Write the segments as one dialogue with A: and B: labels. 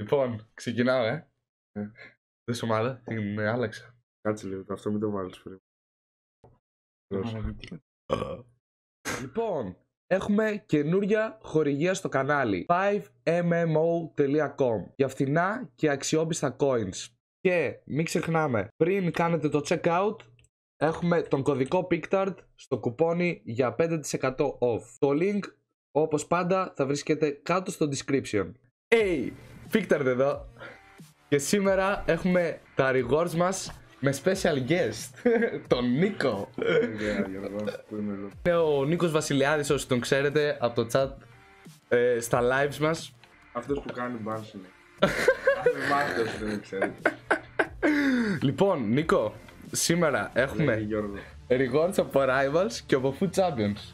A: Λοιπόν, ξεκινάω, Δες ομάδα, την άλλαξα.
B: Κάτσε λίγο, αυτό μην το βάλεις πριν.
A: Λοιπόν, έχουμε καινούρια χορηγία στο κανάλι 5mmo.com για φθηνά και αξιόπιστα coins. Και μην ξεχνάμε, πριν κάνετε το checkout, έχουμε τον κωδικό PICTARD στο κουπόνι για 5% off. Το link, όπως πάντα, θα βρίσκεται κάτω στο description. Hey, PICTARD εδώ. Και σήμερα έχουμε τα rewards μας με special guest, τον Νίκο. Είναι ο Νίκος Βασιλιάδης, όσοι τον ξέρετε από το chat στα lives μας.
B: Αυτός που κάνει μπάνς είναι. Μάθος δεν ξέρετε.
A: Λοιπόν, Νίκο, σήμερα έχουμε rewards από Rivals και από Food Champions.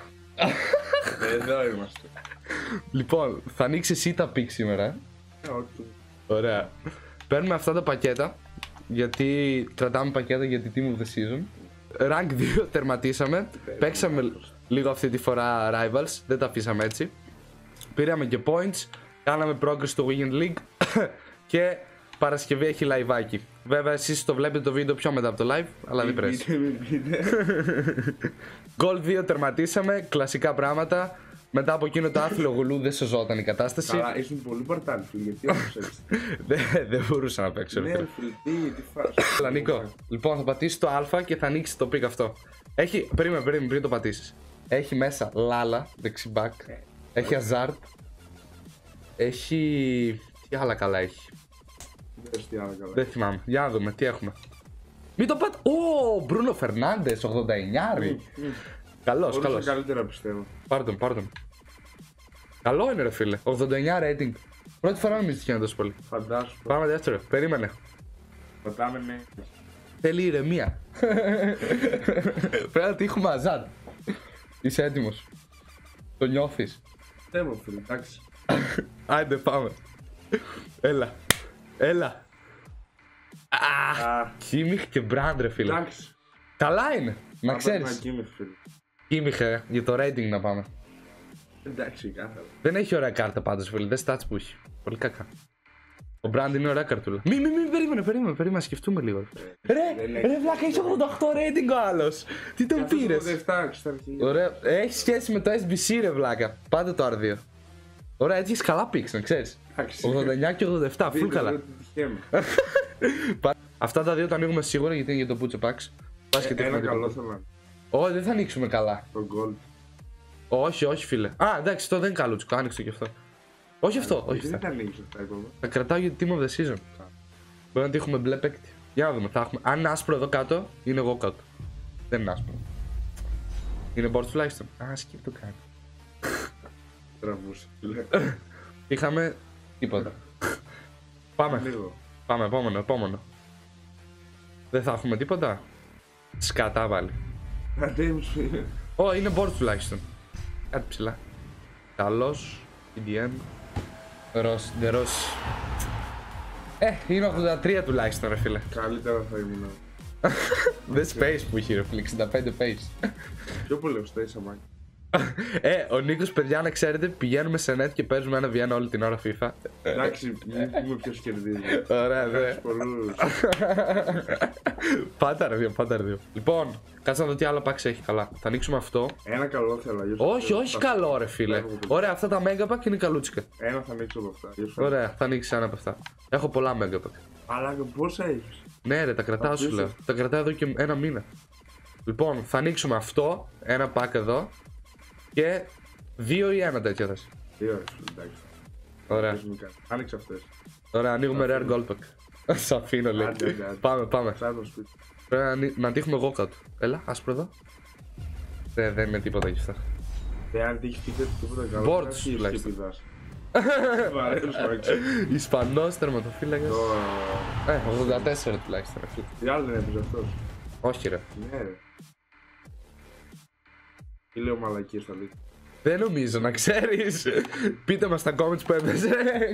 B: Εδώ είμαστε.
A: Λοιπόν, θα ανοίξει εσύ τα pick σήμερα. Ωραία. Παίρνουμε αυτά τα πακέτα, γιατί κρατάμε πακέτα για τη Team of the Season. Rank 2 τερματίσαμε. Παίξαμε λίγο αυτή τη φορά Rivals, δεν τα αφήσαμε έτσι. Πήραμε και points, κάναμε progress στο Weekend League και Παρασκευή έχει liveάκι. Βέβαια εσείς το βλέπετε το βίντεο πιο μετά από το live, αλλά δεν πρέσει. Gold 2 τερματίσαμε, κλασικά πράγματα. Μετά από εκείνο το άθλιο γουλού δεν σωζόταν η κατάσταση.
B: Καλά, ήσουν πολύ παρτάλι, φίλε, γιατί όμως έτσι.
A: Δεν μπορούσα να παίξω.
B: Ναι, φίλε, τι φάση.
A: Έλα, Νίκο, λοιπόν θα πατήσεις το α και θα ανοίξει το pick αυτό. Έχει, περίμενε πριν το πατήσεις. Έχει μέσα Λάλα, δεξιμπάκ. Έχει Αζάρτ. Έχει... Τι άλλα καλά έχει. Δεν θυμάμαι, για να δούμε τι έχουμε. Μην το πατ... Ω, Μπρούνο Φερνάντες, 89. Καλός, καλός.
B: Καλύτερα πιστεύω.
A: Πάρ' τον. Καλό είναι ρε φίλε, 89 rating. Πρώτη φορά νομίζω ότι τόσο πολύ.
B: Φαντάσου.
A: Πάμε δεύτερο, περίμενε.
B: Πατάμε ναι.
A: Θέλει ηρεμία. Πρέπει να τύχουμε Αζάρ. Είσαι έτοιμος. Το νιώθεις.
B: Πιστεύω φίλε, εντάξει.
A: Άιντε πάμε. Έλα. Κίμιχ και Μπραντ ρε φίλε.
B: Εντάξει.
A: Καλά είναι, να ξέρεις. Κίμιχ για το rating να πάμε.
B: Εντάξει, κάθαρα.
A: Δεν έχει ωραία κάρτα πάντως φίλε, δεν stats που έχει. Πολύ κακά. Ο Μπραντ είναι ωραία καρτούλα. Μην περίμενε, να σκεφτούμε λίγο. Ρε βλάκα, έχει 88 rating ο άλλος. Τι τον πήρες. Ωραία, έχει σχέση με το SBC ρε βλάκα. Πάτε το R2. Ωραία, έτσι έχεις καλά picks να ξέρεις. 89 και 87, full καλά. Αυτά τα δύο τα ανοίγουμε σίγουρα γιατί είναι για το Pucho Packs.
B: Ένα καλό θέλω.
A: Όχι, δεν θα ανοίξουμε καλά.
B: Το gold.
A: Όχι φίλε. Α, εντάξει, το δεν είναι καλούτσικο, άνοιξε και αυτό. Όχι αυτό, όχι
B: Δεν
A: αυτά.
B: θα ανοίξει αυτά ακόμα.
A: Θα κρατάω για τη Team of the Season. Μπορεί να τύχουμε μπλε παίκτη. Για να δούμε, θα έχουμε. Αν είναι άσπρο εδώ κάτω, είναι εγώ κάτω. Δεν είναι άσπρο. Είναι board τουλάχιστον. Α, skip το κάνει.
B: Τραβούσε, φίλε.
A: Είχαμε τίποτα. Πάμε, επόμενο. Δεν θα έχουμε τίποτα. Σκατά βάλει.
B: Αντέμους φίλε.
A: Ω, είναι board τουλάχιστον. Κάτι ψηλά. Καλός. EDM. Ros. Είναι 83 τουλάχιστον ρε φίλε.
B: Καλύτερα θα ήμουν.
A: Δεν space που έχει ρε φίλε, 65 pace.
B: Πιο πολύ ο Στέι Σαμάκη.
A: Ο Νίκος, παιδιά, να ξέρετε, πηγαίνουμε σε net και παίζουμε ένα V1 όλη την ώρα FIFA.
B: Εντάξει, μην πούμε ποιος κερδίζει.
A: Ωραία, δε. Πάτα ρε δύο. Λοιπόν, κάτσε να δω τι άλλο packs έχει καλά. Θα ανοίξουμε αυτό.
B: Ένα καλό θέλω.
A: Όχι καλό ρε φίλε. Ωραία, αυτά τα mega pack είναι καλούτσικα.
B: Ένα θα ανοίξω από αυτά.
A: Ωραία, θα ανοίξει ένα από αυτά. Έχω πολλά mega pack.
B: Αλλά πόσα έχεις?
A: Ναι ρε, τα κρατάω σου λέω. Τα κρατάω εδώ και ένα μήνα. Λοιπόν, θα ανοίξουμε αυτό, ένα pack εδώ. Και 2 ή 1 τέτοιο θες.
B: 2 εντάξει.
A: Ωραία.
B: Άνοιξε αυτές.
A: Ωραία, ανοίγουμε rare gold pack. Σ' αφήνω λέει. Πάμε. Πρέπει να τύχουμε εγώ κάτω. Έλα, άσπρο εδώ. Δεν είναι τίποτα εκεί αυτά.
B: Δεν τύχει τίποτα καλό.
A: Boards τουλάχιστον. Ισπανός τερματοφύλακας. 84 τουλάχιστον.
B: Τι άλλο δεν έπαιζε αυτός?
A: Όχι ρε.
B: Ναι ρε. Τι λέω μαλακίες θα δείτε.
A: Δεν νομίζω να ξέρεις. Πείτε μας στα comments που έπαιζε.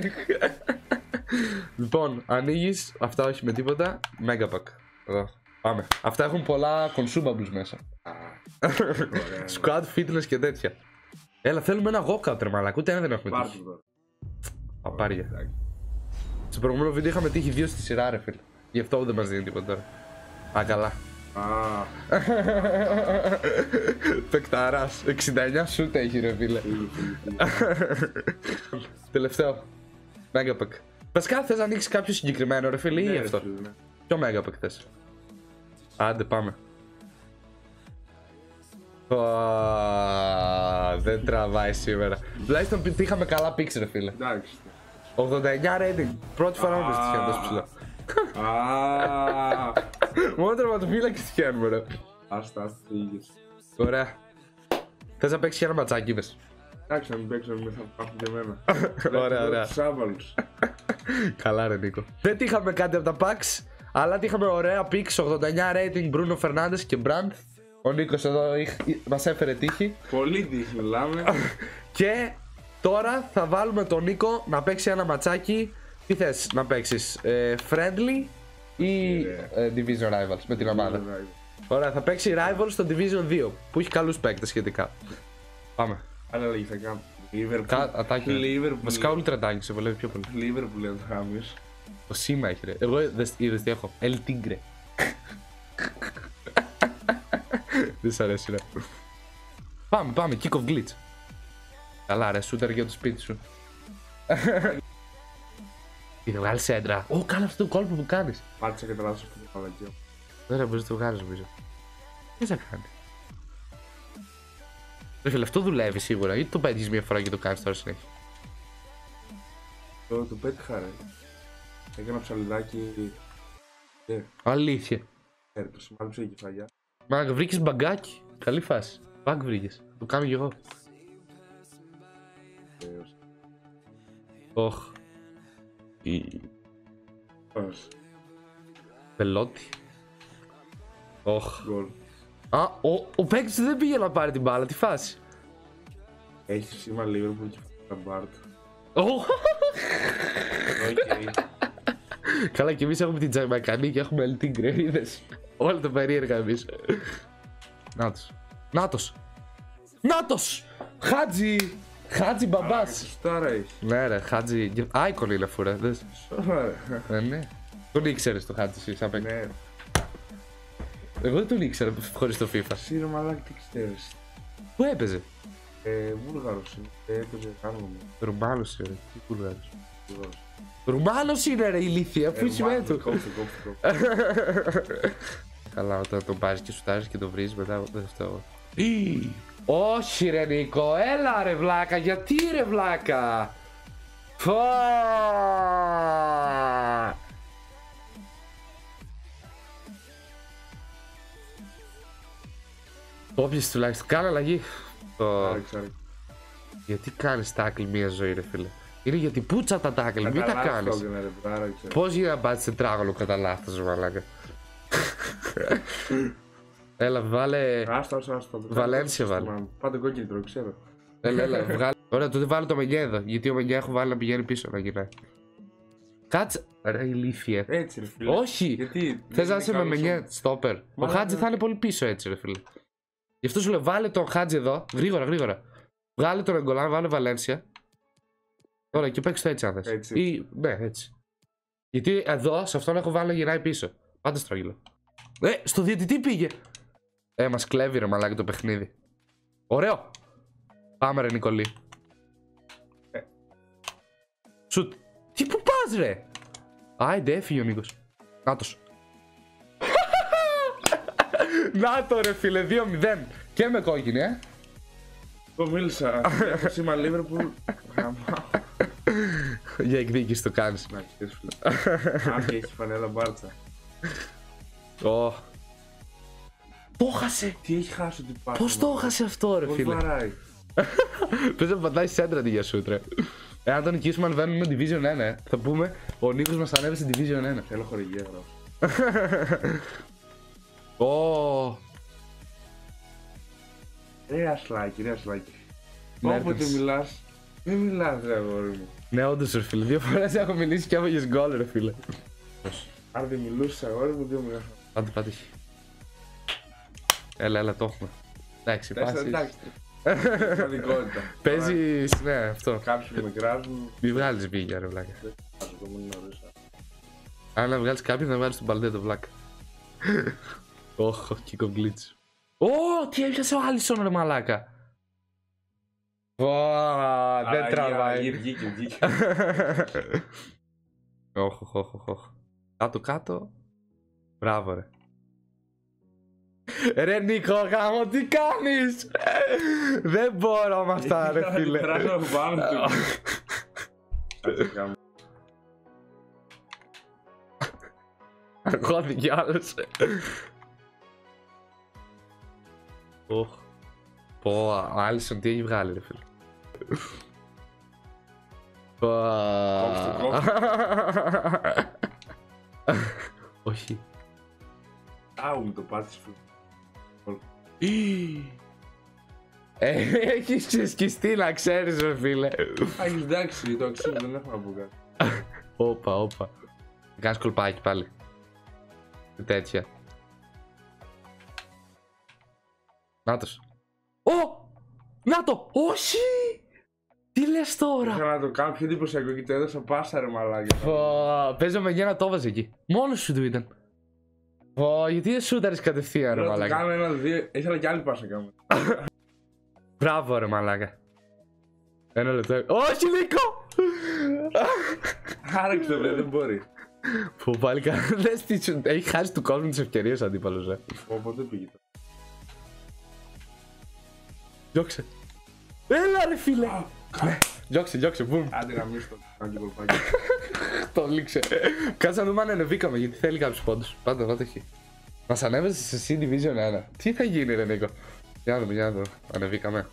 A: Λοιπόν, ανοίγεις. Αυτά όχι με τίποτα. Mega pack. Εδώ. Πάμε. Αυτά έχουν πολλά consumables μέσα. Squad fitness και τέτοια. Έλα, θέλουμε ένα walkout ρε μαλακ. Ούτε ένα δεν έχουμε τύχει. Παπάρια. Στο προηγούμενο βίντεο είχαμε τύχει 2 στη σειρά, ρε φίλε. Γι' αυτό δεν μας δίνει τίποτα τώρα. Α, καλά. Πεκταράς. 69 σούτ έχει, ρε φίλε. Τελευταίο. Megapack. Βασικά θες να ανοίξεις κάποιο συγκεκριμένο, ρε φίλε, ή αυτό? Ποιο Megapack θες? Άντε, πάμε. Δεν τραβάει σήμερα. Τουλάχιστον είχαμε καλά picks, ρε φίλε.
B: Εντάξει.
A: 89 rating. Πρώτη φορά μου πες τυχαίνει τόσο ψηλό. Μόνο τερματοφύλακες τυχαίνουμε, ρε.
B: Άστα, φύγεις.
A: Ωραία. Θες να παίξεις και ένα ματσάκι, είπες?
B: Εντάξει, να μην παίξω, μην θα πάρουν και εμένα.
A: Ωραία, ωραία.
B: Τους άβαλους.
A: Καλά, ρε Νίκο. Δεν τύχαμε κάτι από τα packs, αλλά τύχαμε ωραία picks. 89 rating Bruno Fernandes και Brand. Ο Νίκος εδώ μας έφερε τύχη.
B: Πολύ τύχη μιλάμε.
A: Και τώρα θα βάλουμε τον Νίκο να παίξει ένα ματσάκι. Τι θες να παίξεις, friendly ή Division Rivals με την ομάδα? Ωραία, θα παίξει Rivals στο Division 2 που έχει καλούς παίκτες σχετικά. Πάμε.
B: Άλλα λέγει θα κάνω.
A: Ατάκι. Βασικά όλοι τραντάκι, σε βολεύει πιο πολύ.
B: Liverpool λέει θα χάμεις.
A: Το σήμα έχει, ρε. Εγώ είδες τι έχω. El Tigre. Δεν σ' αρέσει, ρε. Πάμε, kick of glitch. Καλά, ρε, shooter για το σπίτι σου. Τι θα βγάλεις έντρα. Ω, κάνε αυτό το κόλπο που κάνεις.
B: Πάτησα και τράσω αυτό το παλακείο.
A: Δεν μπορείς να το βγάλεις, νομίζω. Τι θα κάνει? Ρε φίλε, αυτό δουλεύει σίγουρα. Γιατί το πέτυχες μια φορά και το κάνεις τώρα συνέχεια?
B: Το πέτυχα, ρε. Έκανα ψαλιδάκι.
A: Αλήθεια.
B: Το σημάδεψε η κεφαλιά.
A: Μα βρήκες μπαγκάκι. Καλή φάση. Μπαγκ βρήκες. Το κάνω κι εγώ. Οχ. Πελότη. Οχ. Α, ο παίκτης δεν πήγε να πάρει την μπάλα, τι φάση?
B: Έχει σήμα Liverpool και θα μπάρτ.
A: Καλά, και εμείς έχουμε την Τζαμαϊκανή και έχουμε El Tigre, είδες? Όλα τα περίεργα εμείς. Νάτος! Χάτζι μπαμπάς.
B: Σωστάρα έχει.
A: Ναι ρε, Χάτζι, άικον είναι αφού ρε, δες.
B: Σωστάρα.
A: Ναι. Τον ήξερες το Χάτζι εσύ, σαν παίκτη?
B: Ναι.
A: Εγώ δεν τον ήξερα χωρίς το FIFA.
B: Σύρω μαλάκι τι ξέρεις.
A: Πού έπαιζε?
B: Βούλγαρος είναι. Έπαιζε κάνουμε.
A: Ρουμάνος είναι ρε, τι Βούλγαρος? Ρουμάνος είναι ρε ηλίθεια, πού σημαίνει του? Καλά, όταν τον πάρεις και σουτάρεις και τον βρίζεις μετά δεν φταίω. Όχι ρε Νίκο, έλα ρε βλάκα, γιατί ρε βλάκα? Το όποιες τουλάχιστον, κάνε αλλαγή. Γιατί κάνεις τάκλ μία ζωή ρε φίλε? Είναι γιατί πούτσα τα τάκλ, μην τα κάνεις. Πώς γίνεται να πάτεις τετράγωνο κατά λάθος μαλάκα? Έλα βάλε...
B: Άστα.
A: Βαλένσια βάλε.
B: Πάτε κόκκινη ξέρω.
A: Έλα, βγάλε. Ωραία, τότε βάλε το Μενιέ εδώ. Γιατί ο Μενιέ έχω βάλει να πηγαίνει πίσω να γυρνάει. Κάτσε. Ρε ηλίθιε.
B: Έτσι ρε φίλε.
A: Όχι.
B: Γιατί.
A: Θες να είσαι με Μενιέ στόπερ? Ο Χάτζι θα είναι πολύ πίσω έτσι ρε φίλε. Γι' αυτό σου λέω βάλε τον Χάτζι εδώ. Γρήγορα. Βγάλε τον Εγκολάν, βάλε Βαλένσια. Τώρα και παίξε το έτσι αν θες.
B: Έτσι.
A: Ή, ναι, έτσι. Γιατί εδώ σε αυτόν έχω βάλει να γυρνάει πίσω. Πάντα στρογγυλό. Στο διαιτητή πήγε. Μας κλέβει ρε μαλάκι το παιχνίδι. Ωραίο. Πάμε ρε Νικολή. Σουτ. Τι που πας ρε? Άιντε έφυγε ο Νίκος. Νάτος. Νάτο ρε φίλε 2-0. Και με κόκκινη
B: Εγώ μίλησα. Έχω σήμα Liverpool.
A: Για εκδίκηση το κάνεις.
B: Να ξέρεις φίλε. Αν και έχει φανέλα μπάρτσα.
A: Το χάσε!
B: Τι έχει χάσει ότι πάει.
A: Πώς το χάσε αυτό ρε φίλε?
B: Πώς βαράει.
A: Πες να πατάει σέντρα τη για σούτ ρε. Εάν τον νικήσουμε ανεβαίνουμε Division 1 θα πούμε ο Νίκος μας ανέβησε Division 1.
B: Θέλω χορηγία γράφω. Ρε ασλάκι. Όποτε μιλάς, μην μιλάς ρε αγόρι μου.
A: Ναι όντως ρε φίλε, 2 φορές έχω μιλήσει και άβαγες γκολ ρε φίλε.
B: Αν δεν μιλούσες αγόρι μου, 2 μιλάς.
A: Πάτε. Έλα, το έχουμε. Εντάξει, πάσεις.
B: Εντάξει. Σημαντικότητα.
A: Παίζεις, ναι, αυτό.
B: Κάποιοι με κράζουν.
A: Μη βγάλεις μπίγια ρε βλάκα.
B: το μην νωρίς.
A: Αν να βγάλεις κάποιον θα βγάλεις τον παλτέ το βλάκα. Όχ, kick of glitch. Ω, τι έπιασε ο Άλισον ρε μαλάκα. Δεν τραβάει.
B: Βγήκε.
A: Όχ. Κάτω κάτω. Μπράβο ρε. Ρε Νίκο γάμο τι κάνεις. Δεν μπορώ με αυτά ρε φίλε. Αγχώθηκε άλλος. Πω, ο Άλισον τι έχει βγάλει ρε φίλε. Όχι.
B: Άου μου το πάτησε.
A: Έχεις ξεσκιστεί να ξέρεις ρε φίλε.
B: Έχεις εντάξει, το αξίζει, δεν έχω να πω κάτι.
A: Όπα. Κάνεις κολπάκι πάλι. Τέτοια. Νάτος. Να το! Όχι! Τι λες τώρα!
B: Ήθελα να το κάνω πιο εντυπωσιακό και το έδωσα πάσα ρε μαλάκια.
A: Παίζω με γένα το έβαζε εκεί. Μόνος σου του ήταν. Γιατί δεν σούταρες κατευθείαν ρε μαλάκα.
B: Κάνω ένα-δύο, ήθελα κι άλλη πάσα κάνω.
A: Μπράβο ρε μαλάκα. Ένα λεπτό. Όχι Νίκο!
B: Άραξε το δεν μπορεί.
A: Που πάλι κανένας έχει χάσει του κόσμου τις ευκαιρίες ο αντίπαλος
B: Οπότε πήγε το.
A: Διώξε. Έλα ρε φίλε. Διώξε, μπουμ.
B: Άντε να μίσω το κάνει κολπάκι.
A: Το λήξε. Κάτσε να δούμε αν ανεβήκαμε γιατί θέλει κάποιους πόντους. Πάντα εδώ το έχει. Μας ανέβασε σε C Division 1. Τι θα γίνει ρε Νίκο. Για να δούμε. Ανεβήκαμε.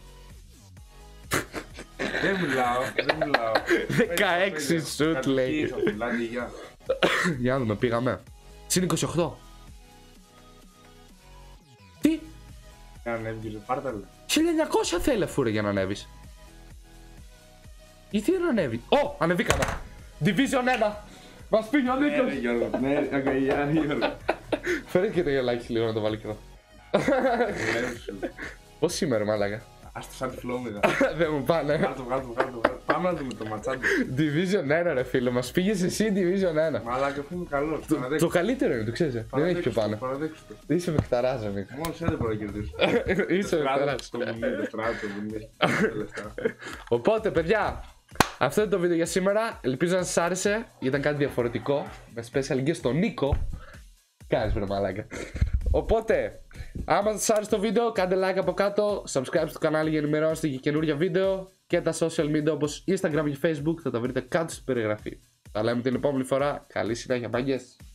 B: Δεν μιλάω.
A: 16 σουτ λέει. Για να δούμε, πήγαμε. Συν 28. Τι?
B: Για να ανέβηκες, πάρτα λέει.
A: 1900 θέλει αφού ρε για να ανέβεις. Γιατί δεν ανέβει. Ανεβήκαμε. Division 1. Μας πήγε ο Νίκος.
B: Ναι Γιώργο, Γιώργο.
A: Φέρε και το γελάκι λίγο να το βάλει και εδώ. Πώς σήμερα μάλακα.
B: Ας το σαν τη φλόμηδα.
A: Δεν μου πάνε.
B: Βγάλ' το. Πάμε να δούμε το ματσάντι.
A: Division 1 ρε φίλε, μας πήγε εσύ Division 1.
B: Μαλάκα αφού είμαι καλός.
A: Το καλύτερο είναι, το ξέρεις. Δεν έχει πιο πάνω.
B: Παραδέξου το.
A: Είσαι παιχταράς ρε Νίκο.
B: Μόλις δεν μπορώ να κερδίσω.
A: Είσαι παιχταράς.
B: Στο μουνί, το στράτο που είναι λεφτά.
A: Οπότε παιδιά, αυτό είναι το βίντεο για σήμερα. Ελπίζω να σας άρεσε. Ήταν κάτι διαφορετικό. Με special guest στον Νίκο. Κάνεις βρε μαλάκα. Οπότε, άμα σας άρεσε το βίντεο, κάντε like από κάτω. Subscribe στο κανάλι για να ενημερώνεστε για καινούργια βίντεο. Και τα social media όπως Instagram και Facebook θα τα βρείτε κάτω στην περιγραφή. Τα λέμε την επόμενη φορά. Καλή συνέχεια, μάγκες.